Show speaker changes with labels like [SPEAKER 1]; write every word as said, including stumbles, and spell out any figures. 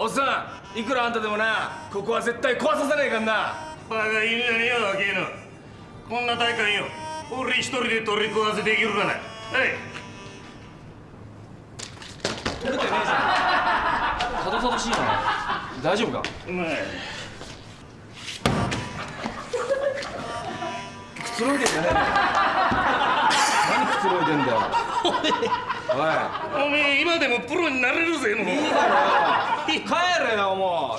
[SPEAKER 1] おっさん、いくらあんたでもな、ここは絶対壊させないかんな。
[SPEAKER 2] バカ言うんじゃねえよ、若えの。こんな大会よ、俺一人で取り壊せできるかな。はい。
[SPEAKER 1] 取れてねえじゃん。たどたどしいな。大丈夫か。
[SPEAKER 2] お前。
[SPEAKER 1] くつろいでんじゃねえんだよ。何くつろいでんだよ。おい。
[SPEAKER 2] おめえ今でもプロになれるぜ、もう。
[SPEAKER 1] いいだろよ。帰れよ、もう。